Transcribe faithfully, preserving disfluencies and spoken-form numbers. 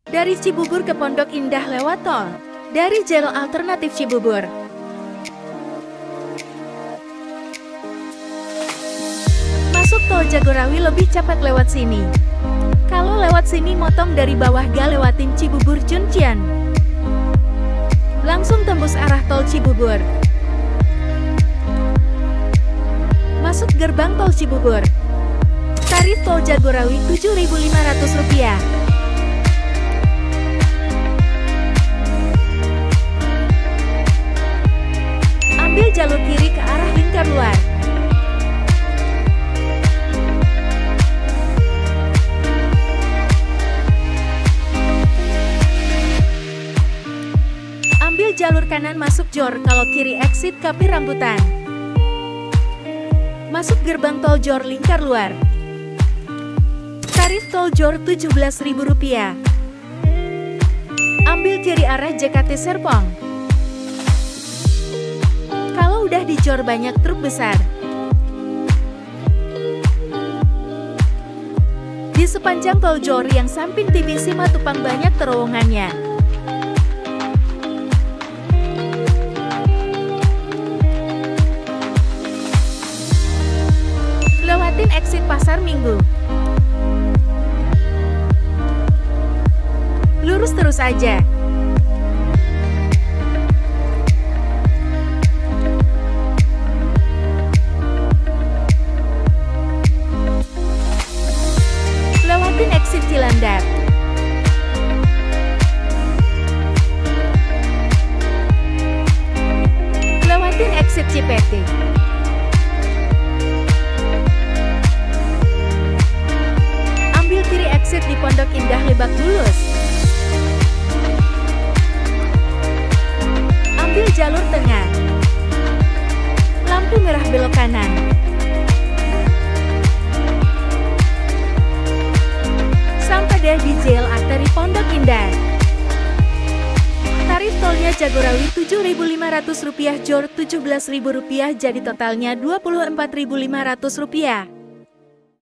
Dari Cibubur ke Pondok Indah lewat tol. Dari jalur alternatif Cibubur. Masuk tol Jagorawi lebih cepat lewat sini. Kalau lewat sini motong dari bawah gak lewatin Cibubur Junction. Langsung tembus arah tol Cibubur. Masuk gerbang tol Cibubur. Tarif tol Jagorawi tujuh ribu lima ratus rupiah. Ambil jalur kiri ke arah lingkar luar. Ambil jalur kanan masuk Jor, kalau kiri exit Kapir Rambutan. Masuk gerbang tol Jor lingkar luar. Tarif tol Jor tujuh belas ribu rupiah. Ambil kiri arah J K T Serpong. Kalau udah di Jor banyak truk besar. Di sepanjang tol Jor yang samping T V Simatupang banyak terowongannya. Lewatin exit Pasar Minggu. Lurus terus aja. Lewatin exit Cilandak. Lewatin exit Cipete. Ambil kiri exit di Pondok Indah Lebak Bulus. Ambil jalur tengah. Lampu merah belok kanan. Sampai deh di J L Arteri Pondok Indah. Tarif tolnya Jagorawi tujuh ribu lima ratus rupiah, Jor tujuh belas ribu rupiah, jadi totalnya dua puluh empat ribu lima ratus rupiah.